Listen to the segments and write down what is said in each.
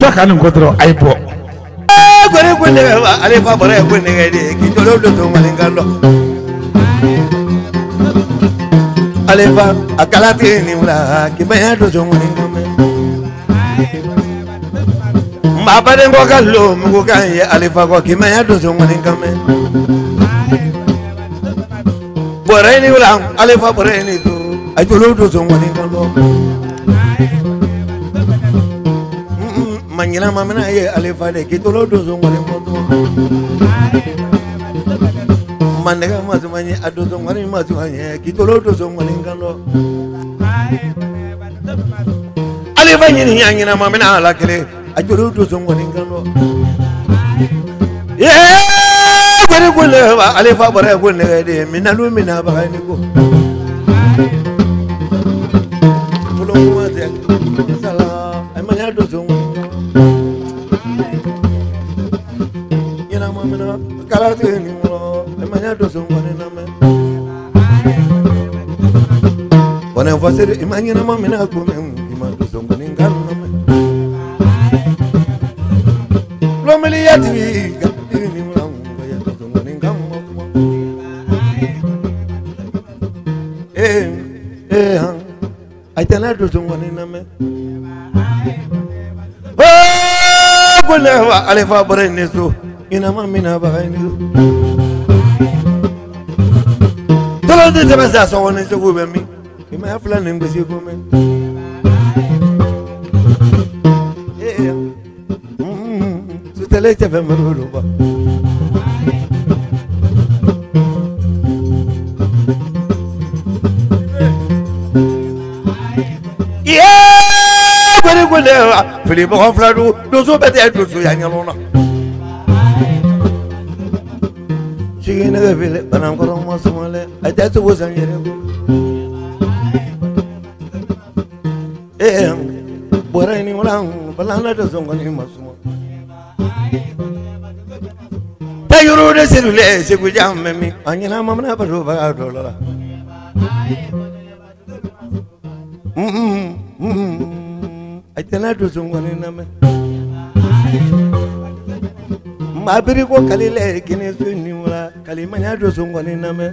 kanu kotro aipo gore kunde alifa bore kunde ngade ki tolo do to malingalo alifa akalati ni mula ki baya do to malingame mbaba de ngokallo mugo kanye alifa ko ki baya do to malingame bore ni mula alifa bore ni to ay tolo do to malingalo manyina mamana ye alifa de kitolo dozo ngale moto manega mazumanye adozo ngale mazumanye kitolo dozo ngale ngalo alifa nyini nyina mamana ala kele ajolo dozo ngale ngalo ye gore gole alifa bare gole de minalu mina bagani ko tolo mate sala ay manya dozo kalati ni mo emanya dozo ngone name bona fasere imanya na mama na ko men ima dozo ngone ngalo name lo meli yati ni mo ya dozo ngone ngamo ay tana dozo ngone name ko le wa alifa bare neso ina mamina bagani tolo de tabasa so woni so go be mi ima afla ne ngesi ko men su tele te fe maro ba gore gore fili bo fladu do so bete do so ya nyalona chigina ga vile banam ko mo sumale aja to bo sangere ko bora ni wala balana do zongo ni masuma tayuru de selule se ku jam mi anyina mamna ba do ba do la aytana do zongo ni name mabiri ko kalile kine sunni wala kalimanya do zongo ni name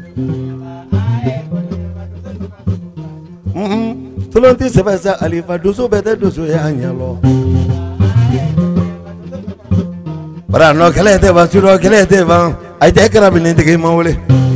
tulonti sebasa alifa doso bete doso ya nyalo bara no kelete ba suro kelete ba ayte karabini tege mawle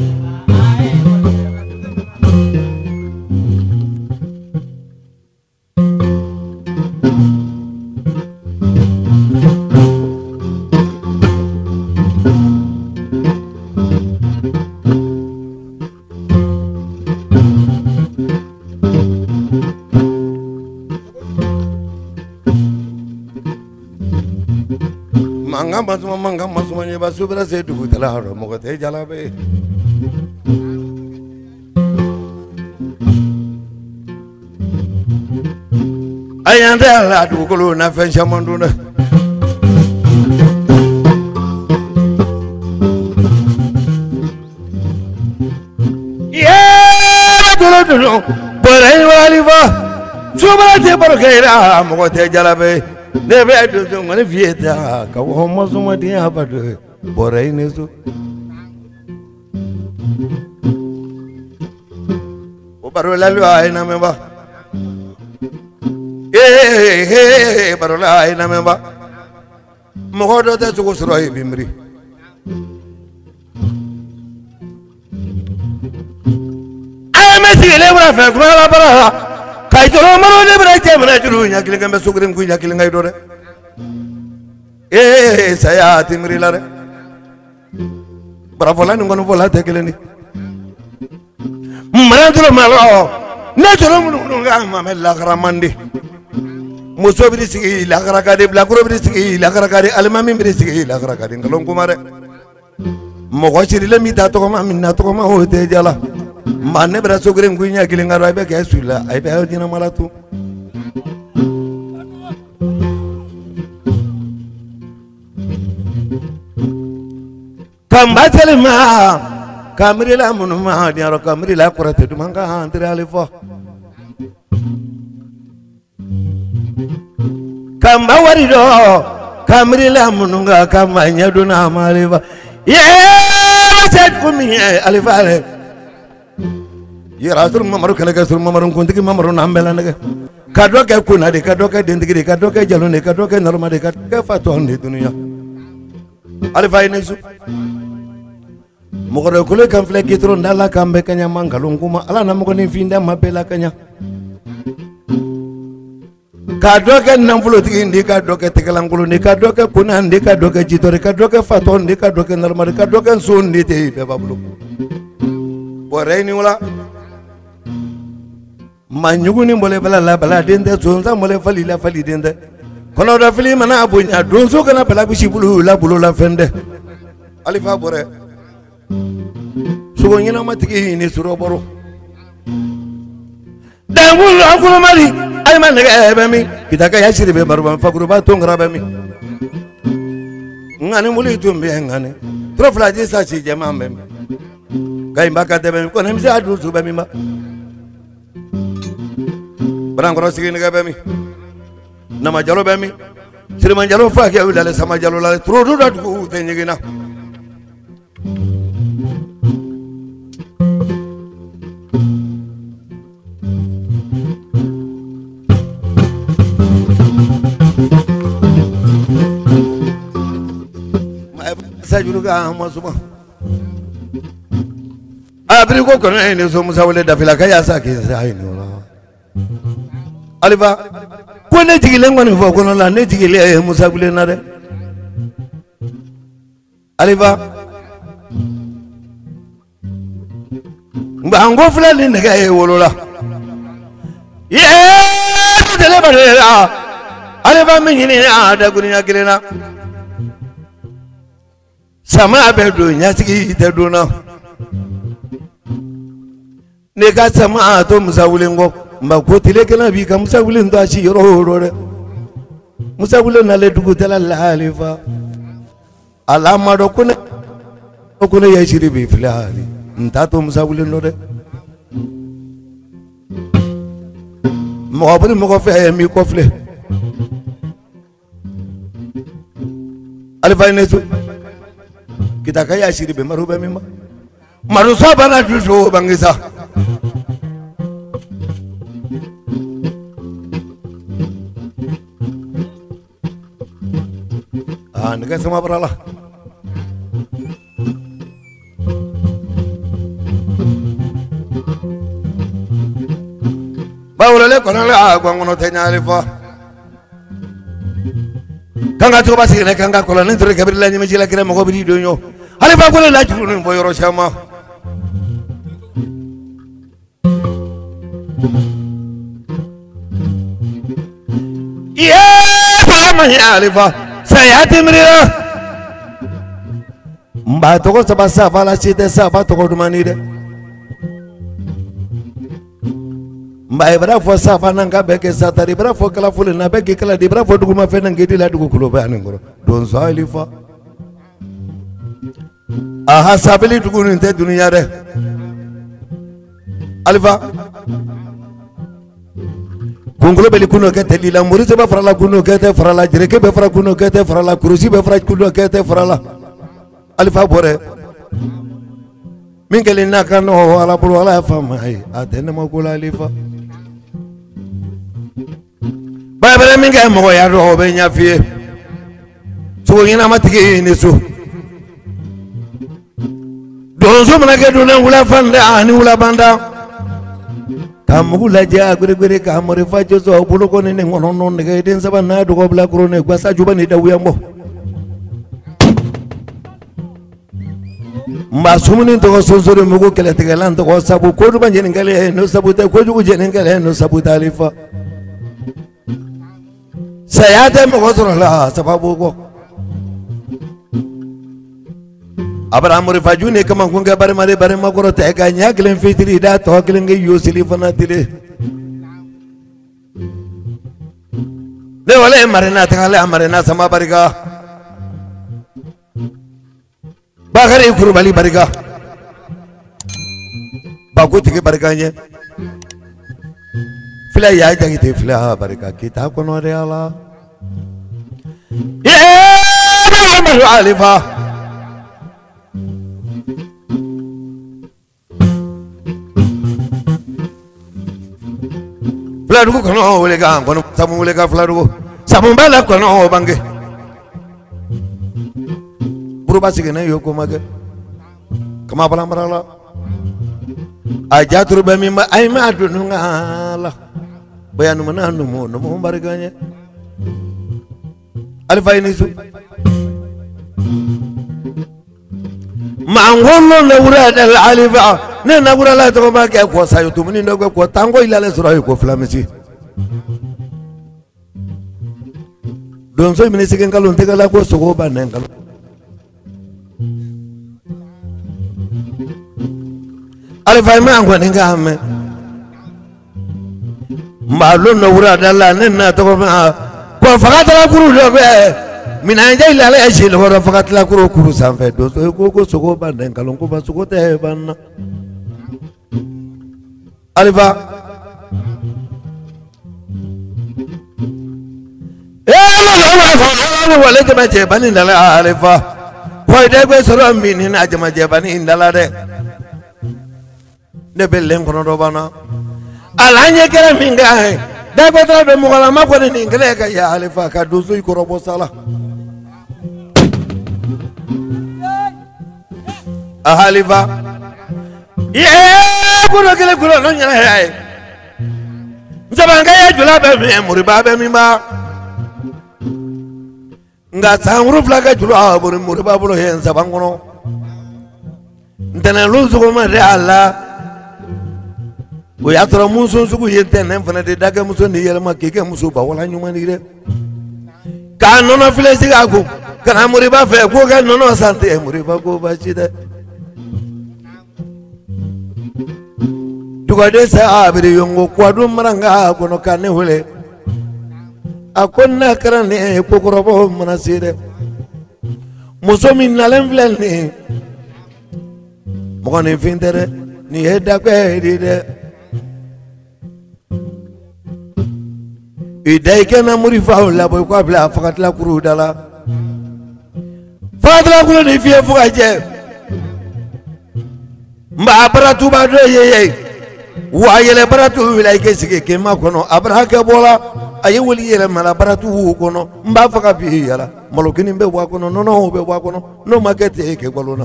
manga masuma nyeba subra se dugu tala haro mo te jala be ayande ala dugu ko na fen chamanduna dolo bore walifa subra te barkeira mo te jala be debe do ngone vieta ka wo mo suma di abado boray nesu o baro la lu ay na memba baro la ay na memba mo hodo te su suro ay bimri ay mesi le bra fa kuma la bara kay tolo maro le bra te mara julu nya kile ngambe sugrim ku nya kile ngay do de saya timri la re bara vola ni ngono vola te kile ni mara tolo malo ne tolo mu nga ma me la gramandi muso bi sigi la garaka de bla kuro bi sigi la garaka de almami bi sigi la garaka de ngalon ko mare mo ko chiri le mi ta to ma minna to ma ho te jala manne bra sugrim ku nya kile ngaro be ke sula ay be dina malatu kambatele ma kamri la munu ma diaro kamri la kurate du manga entre alifo kamba warido kamrila mununga kamanya duna maliva ye set kumi alifale yera sur mamaru kala sur mamaru kuntiki mamaru nambela naga kadwa ke kuna de kadwa ke dindigi kadwa ke jalone kadwa ke norma de kadwa ke faton de dunia alifai nesu mogore kule kan fle kitro ndala kambe kanya mangalunguma ala na mogoni finda mapela kanya kadwa ke namfulo tigi ndi kadwa ke tikalangulu ndi kadwa ke kuna ndi kadwa ke jitore kadwa ke faton ndi kadwa ke norma de kadwa ke sundi te be bablu boreni wala manyuguni mole bala dende zonza mole fali dende kono da fili mana abunya donzo kana bala bishi bulu la fende alifa bore sugo nyina matiki ni suro boro dangul akulu mari ay man ga bami kitaka yashiri be barba fakuru ba tongra bami ngani muli tumbe ngani trofla ji sa ci jama mem gay mbaka de bami kono mi sa adu su bami ma barang kono sigi nga bami nama jalo bami sirman jalo fa ke ulale sama jalo la trodu dat ko te nyigina sajuru ga masuma abri ko kono ne so musa wala da fila kaya sa ke sai ni wala alifa ko ne jigile ngoni fo kono la ne jigile musa bule na de alifa mba ngo fula ni ne ga e wolola ye dele bare alifa min ni ada gunya kilena sama abedo nyasigi te dona ne ka sama to musawule ngo mba ko tile kala bi ka musawule ndo ashi yoro re musawule na le dugu tala lalifa alama do kuna ya shiri bi filali nta to musawule ndo de mo bari mo ko fe mi ko fle alifa ne su kita kaya shiri be maruba mima marusa bana jujo bangisa nega sama berala bawulale konale agwangono tenyalifa kanga to basi ne kanga kola ne tore kabir la nyime ci la kire mo ko bi do ñoo ale ba ko la ci ñu bo yoro sama ya ma ya alifa sayati mrira mba to ko sabasa fala ci te saba to ko dumani de mba ibra fo safa nanga beke satari ibra fo kala fule na beke kala di ibra fo duguma fe nanga di la dugu kulo ba ngoro don zalifa aha sabili dugu ni te dunia de alifa kungulo beli kuno ke te lila muri se ba frala kuno ke te frala jireke be fra kuno ke te frala kurusi be fra kuno ke te frala alifa bore mingeli nakano wala bulu wala famai atene mo kula alifa babere minga mo ya ro be nya fie so yina matike ni so donzo manake duna wula fanda ani wula banda kamugula ja gure kamore fajo so bulu ko ne ngono non ne den sabana do ko bla kro ne gwasa juba ni dawu yambo mba sumuni to so so mugo kele tegalan to sabu ko du banje ngale no sabu ta ko ju je ngale no sabu talifa sayate mo ko la sababu ko abraham rifaju ne kama kunga bare magoro te ga nya glen fitri da to glen ge yusili fana tile le wala marina ta le marina sama bariga bagare kurbali bariga baguti ke bariganya fila ya jangi te fila bariga kita kono re ala ya alifa fladugu kono wele ga kono samu wele ga fladugu samu bala kono bange buruba sigene yoko mage kama bala marala aja turba mimba ay ma dunungala bayanu mananu mo no mo bariganye alifa inisu mangolo na wura dal alifa ne na wura la to ba ke ko sayo tumuni ndo ko tango ilale sura ko flamisi don so minisi ken kalon te kala ko sogo ba nen kala alifa ma ngwa ninga me malo na wura dal ne na to ba ko fakata la kuru do be mina nja ilale ya shile wara fakata la kuru sanfe do so ko sogo ba nen kalon ko ba sogo te ban alifa wale jama jebani ndala alifa koy de be soro mini na jama jebani ndala de ne bellen kono do bana alanye kere minga da be tra be mugala mako ni ngale ka ya alifa ka dusu ko robo sala alifa ye kuno kele kuno no nyala hay nzabanga ya jula be me muriba be mimba nga sanguru flaga julu aburi muriba bulo hen sabangono ntana luzu ko ma ala o ya toro muso sugu yente nem fana de daga muso ni yelma keke muso ba wala nyuma ni de ka nono file siga ko kana muriba fe ko ga nono sante muriba ko ba chide duga de sa abiri yongo kwadu maranga ko no kane hule akonna karane ko korobo manasire muso min nalen fleni mo ne fintere ni heda ko hedide idai kana muri faula boy ko abla fakat la kuru dala fadla kulu ni fiye fuka je mba baratu ba do yeye wa yele baratu wilay ke sike ke ma kono abra ke bola ayi woli yele mala baratu kono mba faka bi yala malokini be wa kono no be wa kono no makete ke bolona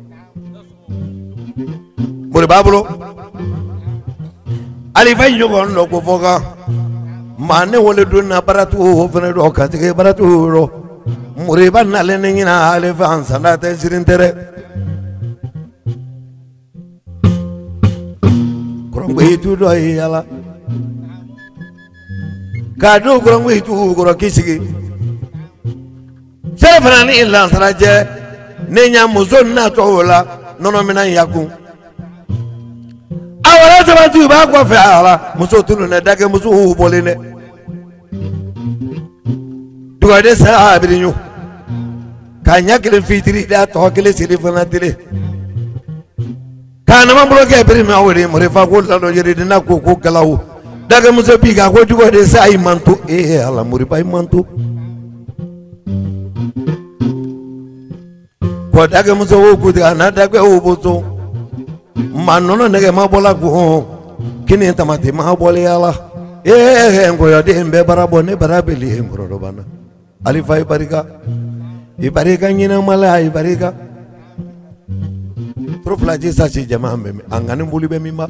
muri babulo ali fay jogo no ko foka mane wole donna baratu ho fene do kante baratu ro muri banna le ngina ale fan sanata sirintere krongwe tu do yala kadu krongwe tu goro kisigi sefrani illa saraje nenya muzonna tola nono mina yakun awala sabatu ba ko fe ala muso tunu na dage muso hu bolene duga de sa abrinyu kanya kele fitri da to kele siri fana tele kana man bloke bri ma wori mo refa ko la do yeri dina ko galaw dage muso bi ga ko duga de sa imantu ala muri bay mantu ko dage muso wo ku da na dage wo boso manono nege mabola ko kini tamati mabole yala ngoyo de mbe barabo ne barabeli ngoro bana alifa ibarika nyina mala ibarika proflaji sa ci jama mbe angani mbuli be mimba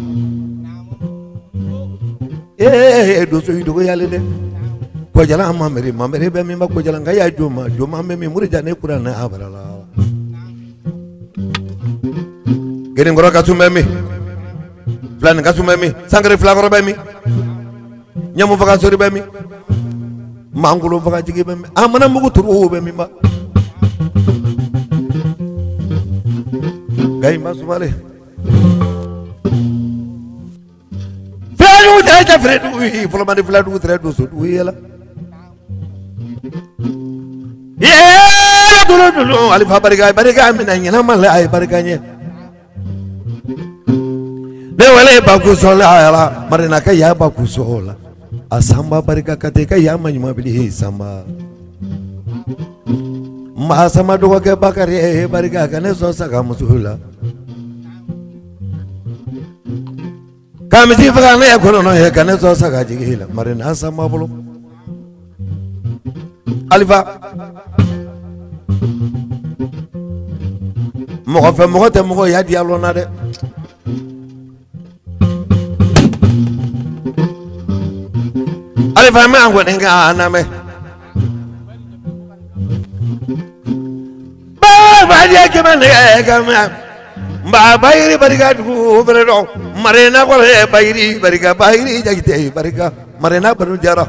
do so yido yale de ko jala mamere be mimba ko jala ngaya juma mbe muri jane kurana abarala gene ngoro kasumemi flan kasumemi sangre flagoro bemi nyamu faka sori bemi mangulo faka jigi bemi amana mugu turu bemi ba gay masumale flanu ta fredu wi flomani fladu tredu so wi yela dulu alif barika mina nyana mala ay barikanye de wale bakusola ala marina kaya bakusola asamba barika katika ya manyumabili samba mahasama dogo ke bakari barika kane so saka musula kamisi faga ne kono no he kane so saka jigila marina sama bolo alifa mo fa mo te mo ya dialo na de alifa ma ngwa nga na me ba dia ke man ga ma ba bayri barika du bero marena ko le bayri barika bayri jagite barika marena baru jara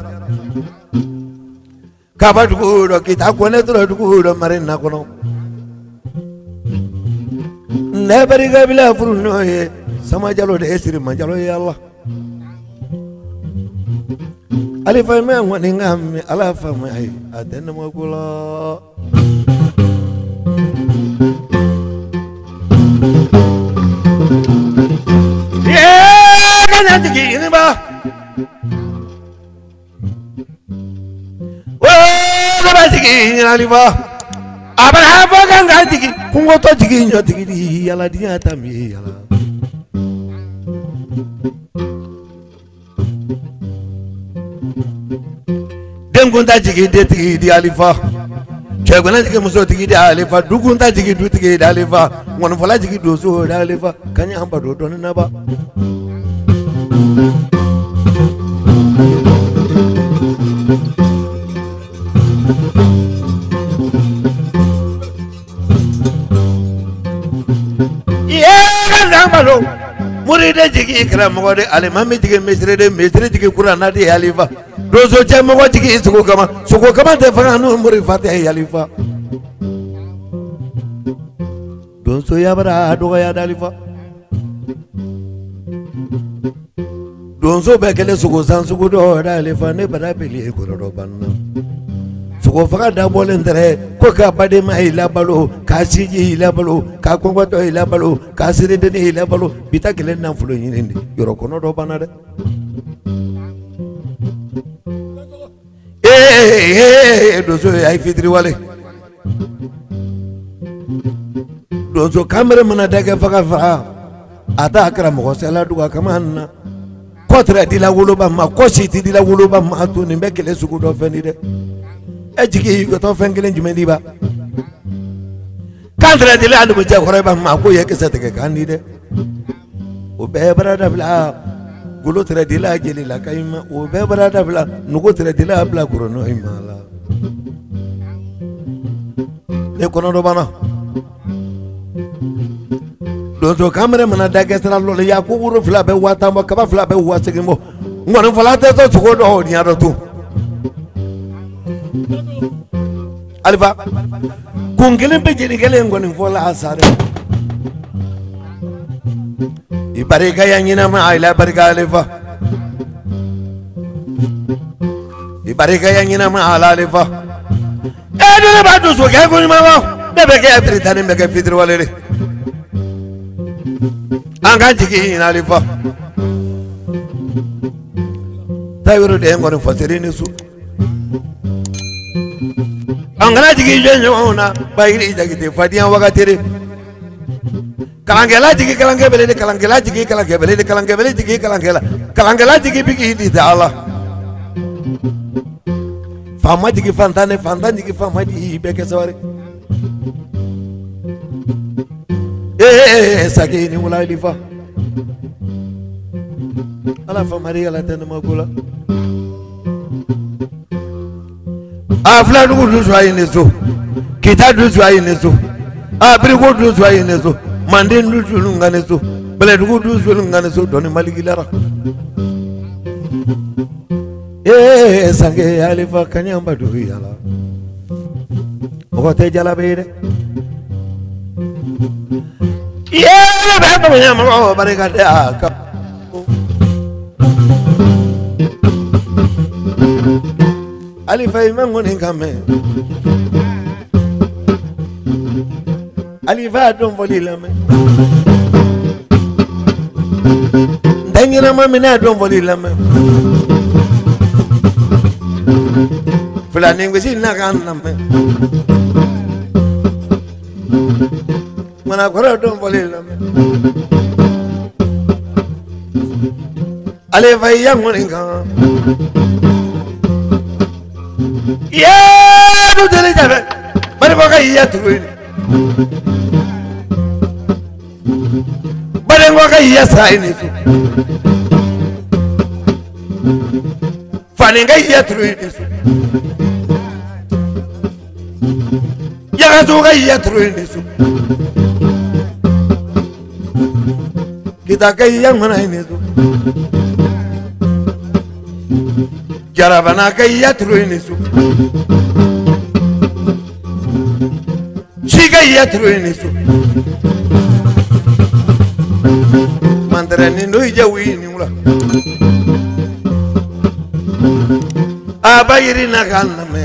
ka du do kita ko ne do du marena ko no ne barika bila furu no ye sama jalo de esri ma jalo ya Allah alifa me ngwani ngam ala fa mai aden mo kula ye kana tiki ni ba o ba tiki ni alifa abara fa kan ga tiki kungo to tiki nyo tiki di ala dia tambi ala dengunta jigi de tigi di alifa chegona jigi muso tigi di alifa dugunta jigi du tigi di alifa ngon fola jigi do so di alifa kanya amba do don na ba ye kan amba do muride jigi ikram mo de alimami jigi mesre jigi qur'ana di alifa dozo jamo jigi suko kama te fanga no muri fatih alifa dozo ya bara do ya dalifa dozo bekele suko san suko do dalifa ne bara beli ko do banna suko faga da bolen dere ko ka bade mai labalo ka siji labalo ka ko to labalo ka sire de labalo bitakele nan fulo nyinde yoro kono do banade dozo ay fitri wale dozo kamera mana daga faga ata akra mo sala duga kamanna kotra dila wuluba ma ko siti dila wuluba ma to ni bekele sugu do feni de ejigi go to fengelen jumeli ba kantra dila adu je khoreba ma ko yeke satake kandi de o be barada bla gulo tere dila jeli la kayma o be barada bla nugo tere dila bla kurono imala e kono do bana dozo kamera mana daga sala lo ya ko wuro fla be wata mo kaba fla be wasigi mo ngone fala te to ko do ni ado tu alifa kungelen be jeni gele ngone fola asare ibarika yanyina ma ila barika alifa ibarika yanyina ma ala alifa edo le badu so ke ko ni ma de be ke britani be ke fitri walere anga jigi ina alifa tayro de ngone fasirini su angana jigi jenyo na bayri jagi fadiyan wagatere kalangela jigi kalangela kalangela jigi kalangela jigi kalangela jigi bigi di Allah fama jigi fantane jigi fama di beke sawari sakini wala lifa ala famari ala tan magula afla du joyi nezo kita du joyi nezo abrigo du joyi nezo mande du julu ngane so bele du julu ngane so doni maligilara sange alifa kanyamba du yala ogote jala beede be ko nyama barika de aka alifa imangoni kame alifa don volila me dangina mamina don volila me Fulani ngwisi nakan nampe mana kora don boleh nampe ale fai yang meninga ya tu jadi jalan baru pakai iya tu ini baru pakai iya sah ini tu fani ngai iya tu ini ya tu ngai iya tu ini kita kai yang mana ini tu jarabana kai ya tru ini su shiga ya tru ini su mandarani no jawi ni mula abayiri na kanna me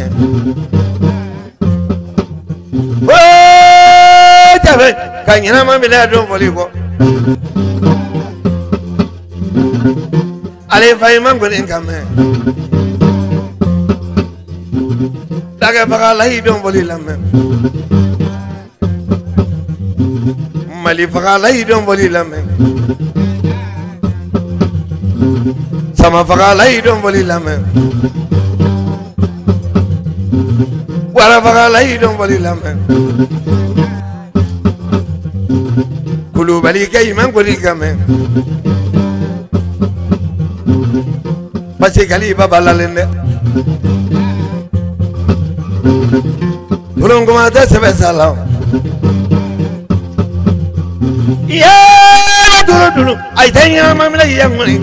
oh jabe kanyina mamila don voliko ale fay mangon ingame daga baga lahi don boli lamme mali baga lahi don boli lamme sama baga lahi don boli lamme wala baga lahi don boli lamme kulu bali kay mangon ingame Masih kali baba lalende, tolong kumada sebesalam. Iya dulu, aitanya mami lagi yang mana?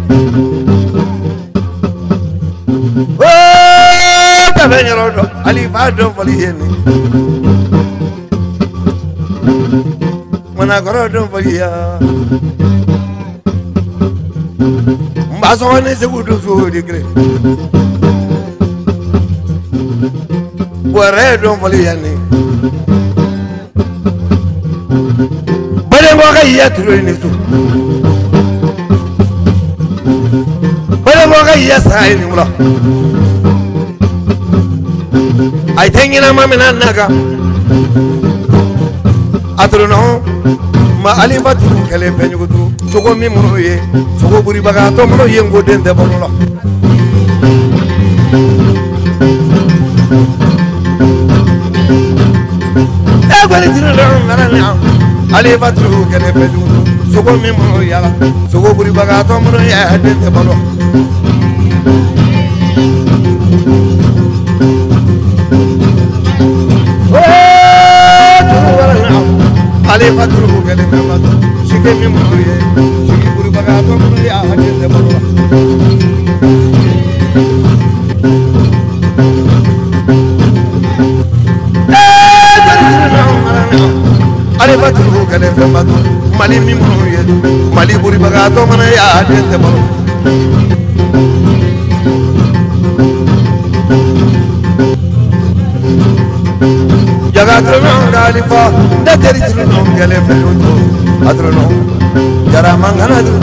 Oh, tapi nyerodo, alifado beli ini. Mana korodo beli ya? Basone segudu su digre Buare don voliani Bare mo ga iya tru ni su Bare mo ga iya sai ni mula Ai tengina mamina naga Atruno ma alifatu kale penyugutu sogo mi muno ye sogo buri baga to muno ye ngoden de bono e gwani tinu ngara na alifatu kale penyugutu sogo mi muno ya sogo buri baga to muno ye den de bono alifatu kale penyugutu Sike mi muno ye sike buri baga to muno ya den de bono alifatu kale penyugutu mali mi muno ye mali buri baga to muno ya den de bono jaga trono galifa da teri trono gale feluto atrono jara mangana du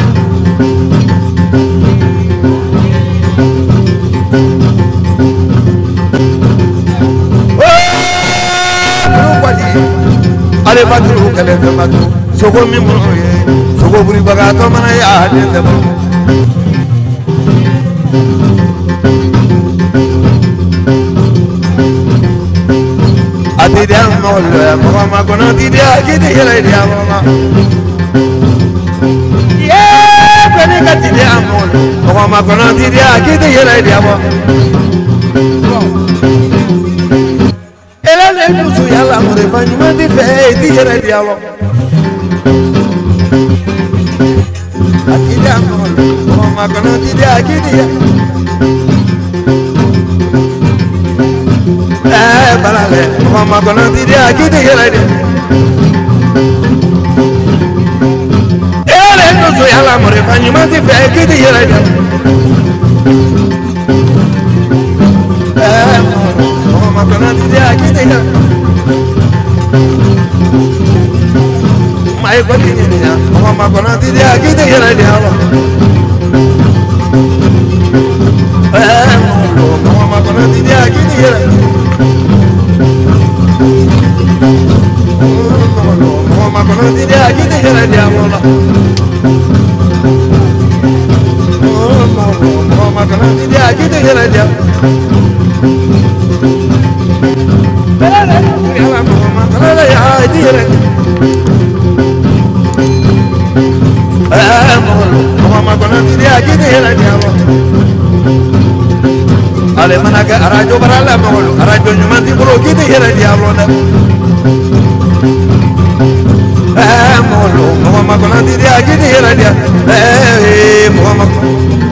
ale batru gale fematu sogo mi muno ye sogo buri baga to mana ya den de bono Ati dia mol, mama kono ti dia kiti hele dia mama. Yeah, kene kati dia mol, mama kono ti dia kiti hele dia mama. Ela le tusu yalla mure fanyi mandi fe ti hele dia mama. Ati dia mol, mama kono ti dia kiti balale mama kono ti dia kiti hele dia ele no so yala more fanyi mati fe kiti hele dia mama kono ti dia kiti hele mai ko ti ni ya mama kono ti dia kiti hele dia mama kono di dia gini ya. Mama kono di dia gini ya dia mola. Mama kono di dia gini ya dia. Mama kono ya dia. Mama kono di dia gini ya dia. Ale managa arajo barala mawlo arajo nyumati bro gidi hera diablo na mawlo mama kona di dia gidi hera dia mama